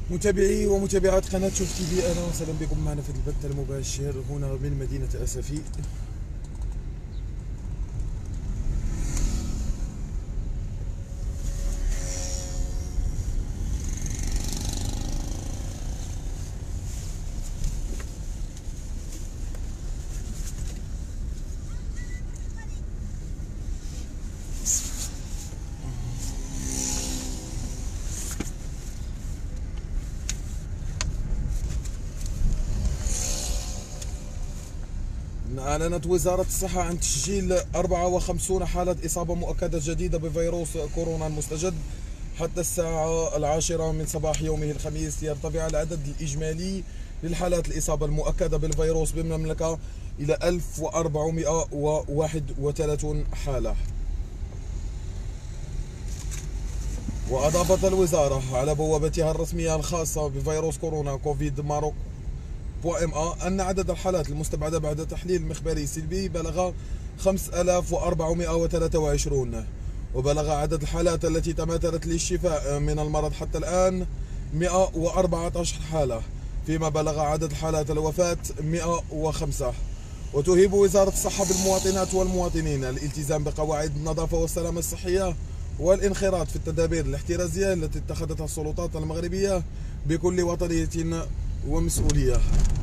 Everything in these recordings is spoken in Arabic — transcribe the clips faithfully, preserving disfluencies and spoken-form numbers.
متابعي ومتابعات قناة شوف تي في، أهلا وسهلا بكم معنا في البث المباشر هنا من مدينة أسفي. أعلنت وزارة الصحة عن تسجيل أربعة وخمسين حالة إصابة مؤكدة جديدة بفيروس كورونا المستجد حتى الساعة العاشرة من صباح يومه الخميس، ليرتفع العدد الإجمالي للحالات الإصابة المؤكدة بالفيروس بالمملكة إلى ألف وأربعمائة وواحد وثلاثين حالة. وأضافت الوزارة على بوابتها الرسمية الخاصة بفيروس كورونا كوفيد ماروك ام أن عدد الحالات المستبعدة بعد تحليل مخبري سلبي بلغ خمسة آلاف وأربعمائة وثلاثة وعشرين، وبلغ عدد الحالات التي تماثلت للشفاء من المرض حتى الآن مئة وأربعة عشر حالة، فيما بلغ عدد حالات الوفاة مئة وخمسة. وتهيب وزارة الصحة بالمواطنات والمواطنين الالتزام بقواعد النظافة والسلامة الصحية والانخراط في التدابير الاحترازية التي اتخذتها السلطات المغربية بكل وطنية ومسؤولية.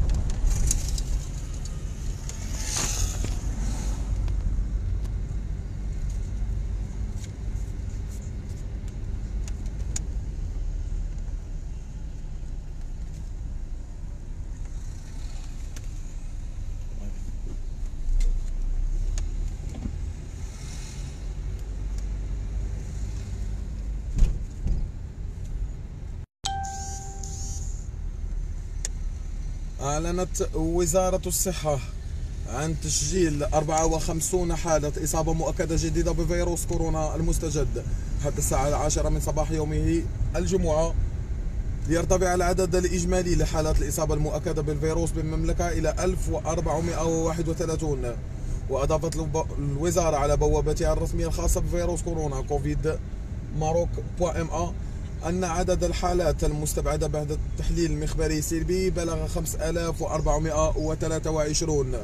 أعلنت وزارة الصحة عن تسجيل أربعة وخمسين حالة إصابة مؤكدة جديدة بفيروس كورونا المستجد حتى الساعة العاشرة من صباح يومه الجمعة، ليرتفع العدد الإجمالي لحالات الإصابة المؤكدة بالفيروس بالمملكة إلى ألف وأربعمائة وواحد وثلاثين. وأضافت الوزارة على بوابتها الرسمية الخاصة بفيروس كورونا كوفيد ماروك ام أ أن عدد الحالات المستبعدة بعد التحليل المخبري سلبي بلغ خمسة آلاف وأربعمائة وثلاثة وعشرين،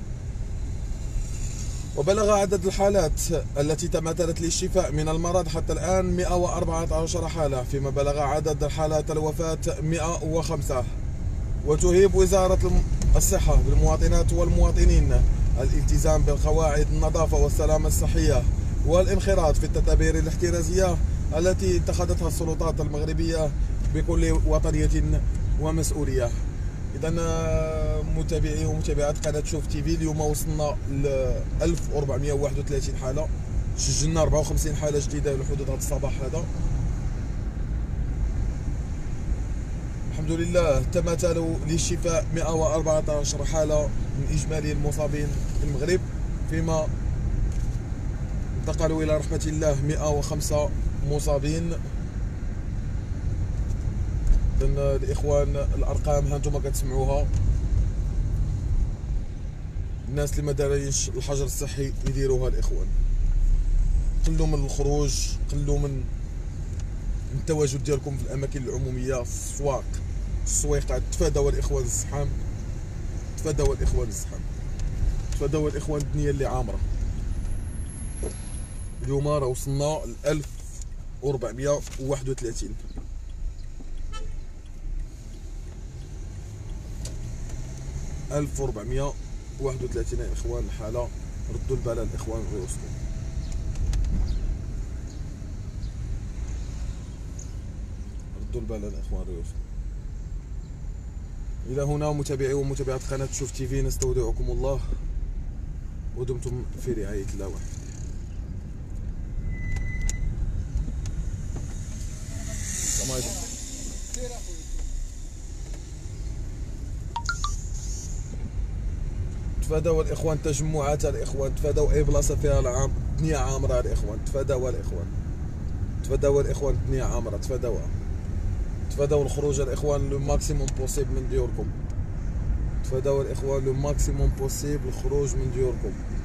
وبلغ عدد الحالات التي تماثلت للشفاء من المرض حتى الآن مئة وأربعة عشر حالة، فيما بلغ عدد الحالات الوفاة مئة وخمسة. وتهيب وزارة الصحة بالمواطنات والمواطنين الالتزام بقواعد النظافة والسلامة الصحية والانخراط في التدابير الاحترازية التي اتخذتها السلطات المغربية بكل وطنية ومسؤولية. إذا متابعي ومتابعات قناة شوف تي في، اليوم وصلنا ل ألف وأربعمائة وواحد وثلاثين حالة، سجلنا أربعة وخمسين حالة جديدة لحدود هذا الصباح هذا. الحمد لله تماثلوا للشفاء مئة وأربعة عشر حالة من إجمالي المصابين في المغرب، فيما انتقلوا إلى رحمة الله مئة وخمسة مصابين. إذن الإخوان الأرقام ها انتم كتسمعوها، الناس اللي ما دارينش الحجر الصحي يديروها. الإخوان قلوا من الخروج، قلوا من التواجد ديالكم في الأماكن العمومية، في السواق، السويقات. تفادوا الإخوان الزحام، تفادوا الإخوان الزحام، تفادوا الإخوان الدنيا اللي عامرة. اليوم راه وصلنا ل ألف وأربعمائة وواحد وثلاثين. ألف وأربعمائة وواحد وثلاثين يا إخوان الحالة. ردوا البال الإخوان رؤوسكم. ردوا البال الإخوان رؤوسكم. إلى هنا متابعي ومتابعات قناة شوف تي في، نستودعكم الله ودمتم في رعاية الله وحده. السلام عليكم. تفادوا الإخوان تجمعات الإخوان، تفادوا أي بلاصة فيها العام الدنيا عامرة الإخوان، تفادوا الإخوان، تفادوا الإخوان الدنيا عامرة، تفادوها. تفادوا الخروج الإخوان لو ماكسيموم بوسيبل من ديوركم، تفادوا الإخوان لو ماكسيموم بوسيبل الخروج من ديوركم.